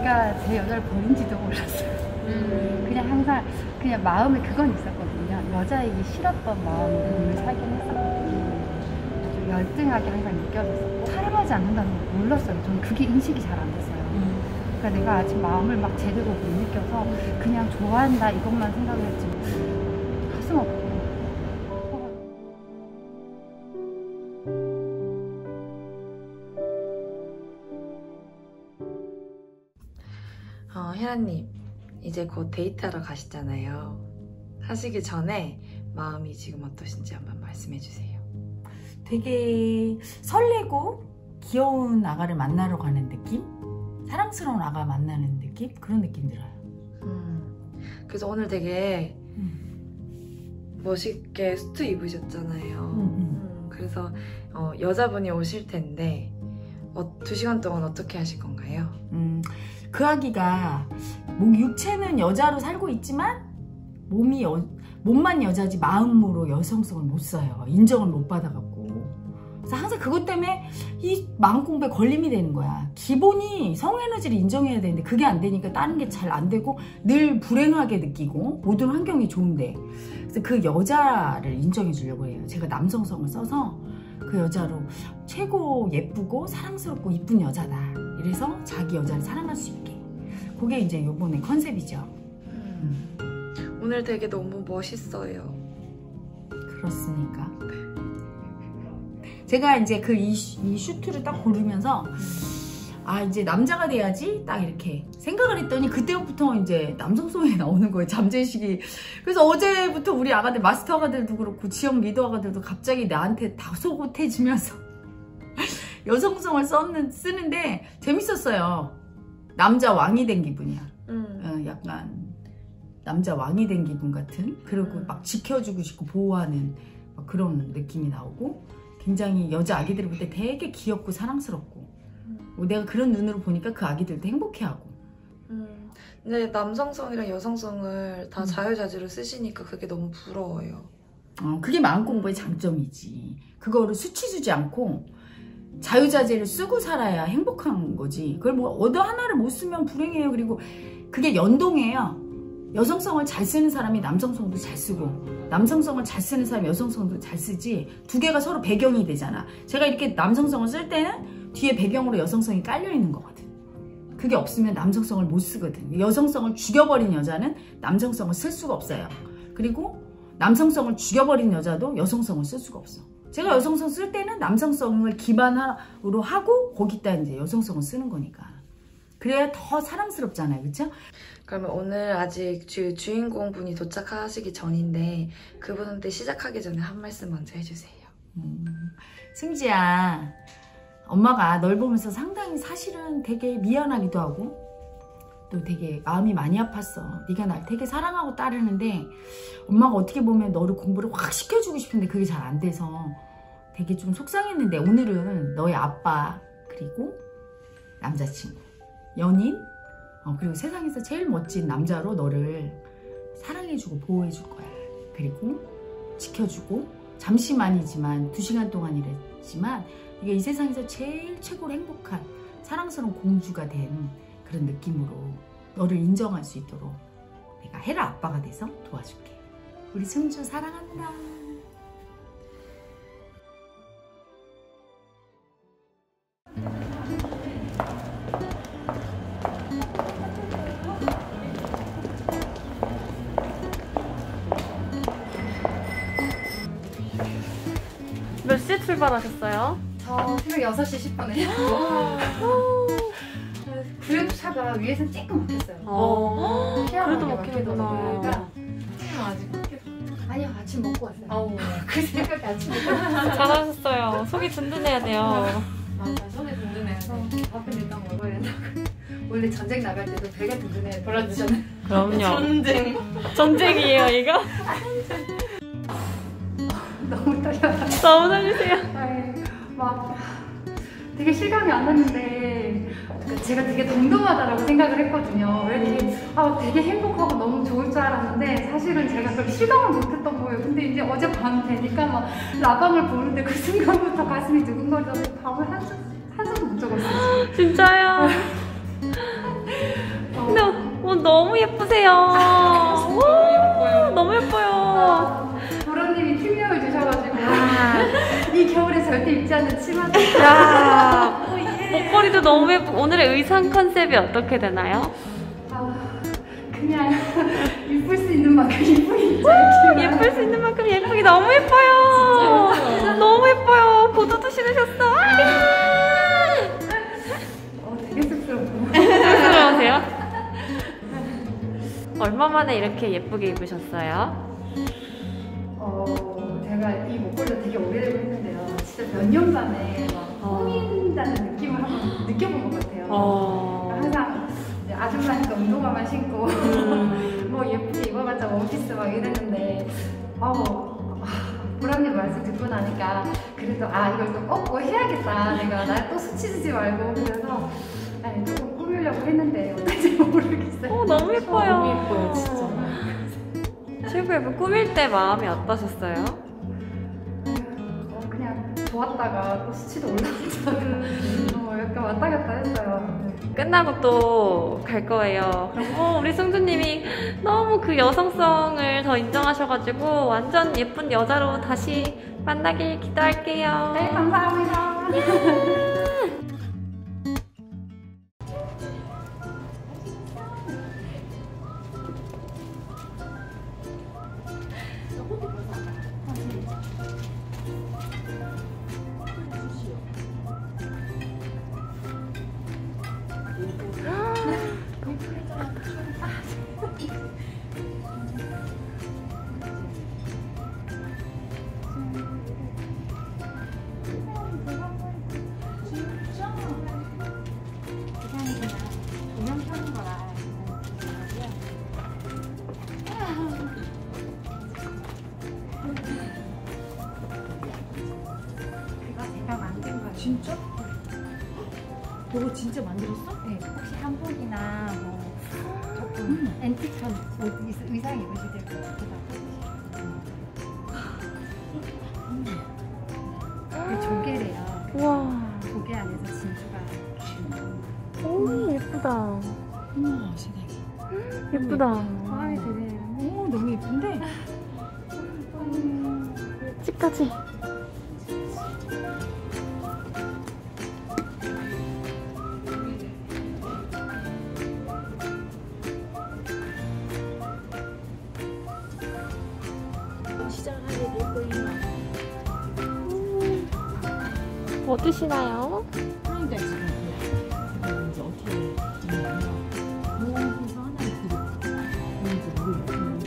제가 제 여자를 버린지도 몰랐어요. 그냥 항상 그냥 마음에 그건 있었거든요. 여자이기 싫었던 마음으로 살긴 했었거든요. 좀 열등하게 항상 느껴졌었고 사랑하지 않는다는 걸 몰랐어요. 저는 그게 인식이 잘 안 됐어요. 그러니까 내가 아직 마음을 막 제대로 못 느껴서 그냥 좋아한다 이것만 생각을 했지 가슴 아프고. 혜라님, 이제 곧 데이트하러 가시잖아요. 하시기 전에 마음이 지금 어떠신지 한번 말씀해주세요. 되게 설레고 귀여운 아가를 만나러 가는 느낌? 사랑스러운 아가 만나는 느낌? 그런 느낌 들어요. 그래서 오늘 되게 멋있게 수트 입으셨잖아요. 그래서 여자분이 오실 텐데 2시간 동안 어떻게 하실 건가요? 그 아기가 육체는 여자로 살고 있지만 몸만 여자지 마음으로 여성성을 못 써요. 인정을 못 받아갖고. 그래서 항상 그것 때문에 이 마음 공부에 걸림이 되는 거야. 기본이 성에너지를 인정해야 되는데 그게 안 되니까 다른 게 잘 안 되고 늘 불행하게 느끼고 모든 환경이 좋은데, 그래서 그 여자를 인정해 주려고 해요. 제가 남성성을 써서 그 여자로 최고 예쁘고 사랑스럽고 이쁜 여자다. 이래서 자기 여자를 사랑할 수 있게. 그게 이제 요번에 컨셉이죠. 오늘 되게 너무 멋있어요. 그렇습니까? 제가 이제 이 슈트를 딱 고르면서 아 이제 남자가 돼야지 딱 이렇게 생각을 했더니 그때부터 이제 남성성이 나오는 거예요. 잠재의식이. 그래서 어제부터 우리 아가들, 마스터 아가들도 그렇고 지역 리더 아가들도 갑자기 나한테 다소곳해지면서 여성성을 쓰는데 재밌었어요. 남자 왕이 된 기분이야. 약간 남자 왕이 된 기분 같은, 그리고 막 지켜주고 싶고 보호하는 그런 느낌이 나오고, 굉장히 여자 아기들을 볼 때 되게 귀엽고 사랑스럽고, 내가 그런 눈으로 보니까 그 아기들도 행복해하고. 근데 남성성이랑 여성성을 다 자유자재로 쓰시니까 그게 너무 부러워요. 그게 마음 공부의 장점이지. 그거를 수치 주지 않고 자유자재를 쓰고 살아야 행복한 거지. 그걸 뭐 어느 하나를 못 쓰면 불행해요. 그리고 그게 연동해요. 여성성을 잘 쓰는 사람이 남성성도 잘 쓰고, 남성성을 잘 쓰는 사람이 여성성도 잘 쓰지, 두 개가 서로 배경이 되잖아. 제가 이렇게 남성성을 쓸 때는 뒤에 배경으로 여성성이 깔려 있는 거거든. 그게 없으면 남성성을 못 쓰거든. 여성성을 죽여버린 여자는 남성성을 쓸 수가 없어요. 그리고 남성성을 죽여버린 여자도 여성성을 쓸 수가 없어. 제가 여성성 쓸 때는 남성성을 기반으로 하고 거기다 이제 여성성을 쓰는 거니까. 그래야 더 사랑스럽잖아요. 그쵸? 그러면 오늘 아직 주인공 분이 도착하시기 전인데 그분한테 시작하기 전에 한 말씀 먼저 해주세요. 승지야, 엄마가 널 보면서 상당히 사실은 되게 미안하기도 하고 또 되게 마음이 많이 아팠어. 네가 날 되게 사랑하고 따르는데 엄마가 어떻게 보면 너를 공부를 확 시켜주고 싶은데 그게 잘 안 돼서 되게 좀 속상했는데, 오늘은 너의 아빠, 그리고 남자친구, 연인, 그리고 세상에서 제일 멋진 남자로 너를 사랑해주고 보호해줄 거야. 그리고 지켜주고, 잠시만이지만 2시간 동안이랬지만 이게 이 세상에서 제일 최고로 행복한 사랑스러운 공주가 된 그런 느낌으로 너를 인정할 수 있도록 내가 헤라 아빠가 돼서 도와줄게. 우리 승주 사랑한다. 몇 시에 출발하셨어요? 저 새벽 6시 10분에. 그래도 차가 위에서는 조금 막혔어요. 그래도 막히는구나. 그러니까 아직 아니요, 아침 먹고 왔어요. 그 새벽에 아침 먹고 왔어요. 잘하셨어요. 속이 든든해야 돼요. 맞아, 손에 든든해야 돼. 밥은 일단 먹어야 된다고. 원래 전쟁 나갈 때도 배가 든든해야 돼. 몰라주잖아요. 그럼요. 전쟁이에요, 이거? 너무 떨려요. 너무 살리세요. 막 되게 실감이 안 났는데 제가 되게 덤덤하다라고 생각을 했거든요. 왜 되게 행복하고 너무 좋을 줄 알았는데 사실은 제가 그걸 실감을 못했던 거예요. 근데 이제 어젯밤 되니까 막 라방을 보는데 그 순간부터 가슴이 두근거리더니 밤을 한숨도 못 자겠어요. 진짜요? 보세요. 와, 너무 예뻐요. 보라님이 팀명을 주셔가지고 이 겨울에 절대 입지 않는 치마. 야, 목걸이도 너무 예쁘고 오늘의 의상 컨셉이 어떻게 되나요? 그냥 예쁠 수 있는 만큼 예쁘게 예쁠 수 있는 만큼 예쁘기 너무 예뻐요. 너무 예뻐요. 구두도 신으셨어. 되게 쑥스럽고. 쑥스러우세요? 얼마 만에 이렇게 예쁘게 입으셨어요? 제가 이 목걸이가 되게 오래되고 했는데요. 진짜 몇 년 만에 막 꾸민다는 느낌을 한번 느껴본 것 같아요. 항상 이제 아줌마니까 운동화만 신고 뭐 예쁘게 입어봤자 원피스 막 이랬는데 보람님 말씀 듣고 나니까 그래도 이걸 또 꼭 해야겠다. 내가 날 또 수치주지 말고 그래서 조금 꾸미려고 했는데 어떨지 모르겠어요. 너무 예뻐요. 너무 예뻐요, 진짜. 최고 예쁜 꾸밀 때 마음이 어떠셨어요? 그냥 좋았다가 또 수치도 올라갔다가 약간 왔다 갔다 했어요. 끝나고 또 갈 거예요. 그럼 우리 승주님이 너무 그 여성성을 더 인정하셔가지고 완전 예쁜 여자로 다시 만나길 기도할게요. 네, 감사합니다. 진짜? 너가 진짜 만들었어? 네, 혹시 한복이나 뭐 조금 앤틱한 의상 입으실 때 이게 조개래요. 우와. 조개 안에서 진주가. 오, 예쁘다. 우와, 세상에. 예쁘다. 마음에 드네요. 오, 너무 예쁜데? 집까지. 뭐 드시나요? 그러니까 지금 이제 어떻게 되냐면 모아서 하나를 드리고 이제 물을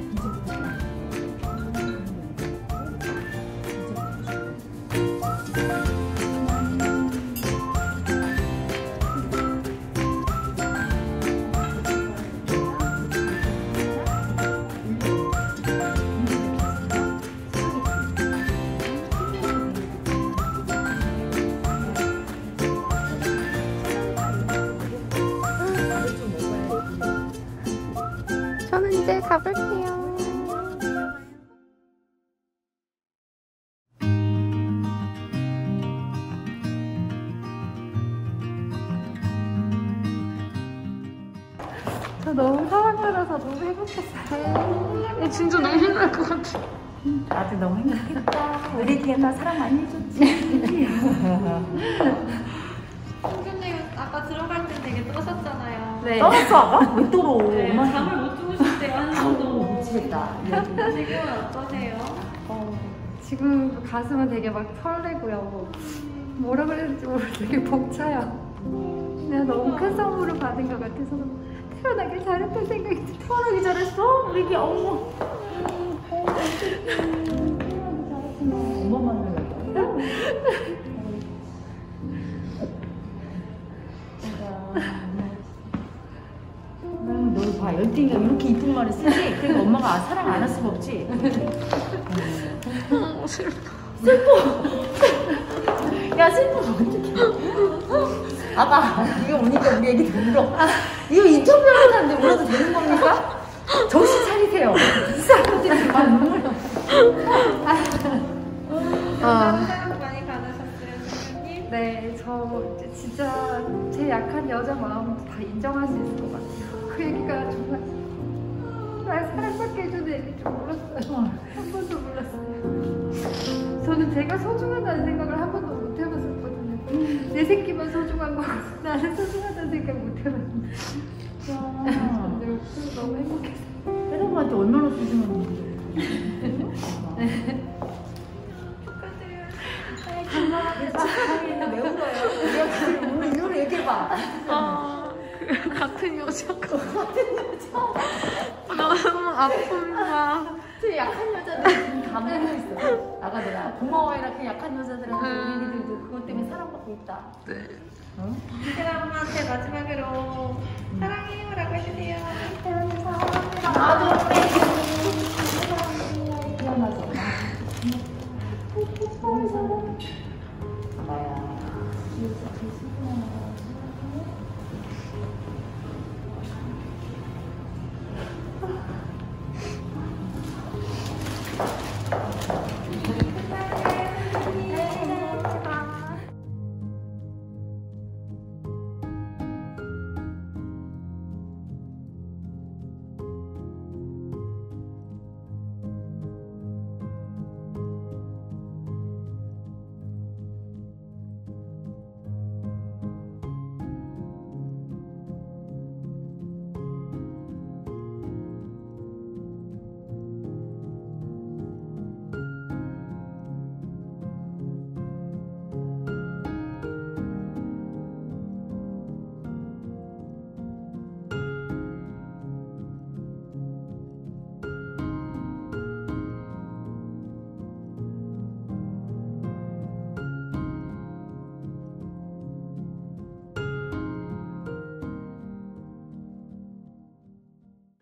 저는 이제 가볼게요. 저 너무 사랑받아서 너무 행복했어요. 진짜 너무 힘들 것 같아. 나도 너무 행복했다. 우리 뒤에다 사랑 많이 해줬지. 승준님 아까 들어갈 때 되게 떠셨잖아요. 네. 떨었어 아까? 왜 떨어? 네, 엄마 잠을 못 주무실 때요. 너무 미치겠다. 지금은 어떠세요? 지금 가슴은 되게 막 설레고요. 뭐라 그래야 될지 모르겠어요. 되게 벅차요. 내가 너무 큰 선물을 받은 것 같아서 태어나길 잘했다는 생각이 들어요. 태어나기 잘했어? 우리 게 어머. 엄마만 하려고. 널 봐, 열등이가 이렇게 이쁜 말을 쓰지? 그러니까 엄마가 사랑 안 할 수가 없지? 슬퍼. 야, 슬퍼서 어떡해. 아빠, 이거 오니까 우리 애기 울어. 이거 인터뷰하는 사람인데 울어도 되는 겁니까? 정신 차리세요. 이 사람들이 막 눈물. 사랑 많이 받으셨어요, 승준님? 네, 저 진짜 제 약한 여자 마음 다 인정할 수 있을 것 같아요. 그 얘기가 정말 날 사랑받게 해주는 애일 줄 몰랐어요. 한 번도 몰랐어요. 저는 제가 소중하다는 생각을 한 번도 못 해봤었거든요. 내 새끼만 소중한 거고 나는 소중하다는 생각 못 해봤는데 너무 행복했어요. 새로운한테 얼마나 소중한지. 감사합니다. 왜 울어요? 오늘 이걸 얘기해봐. 같은 여자가. 너무 아픕니다. 그 약한 여자들 다 모여 있어. 아가들아 고마워 해라. 그 약한 여자들한테 우리들도 그것 때문에 사랑받고 있다. 네. 어? 제가 엄마한테 마지막으로 사랑해요라고 해주세요. 나도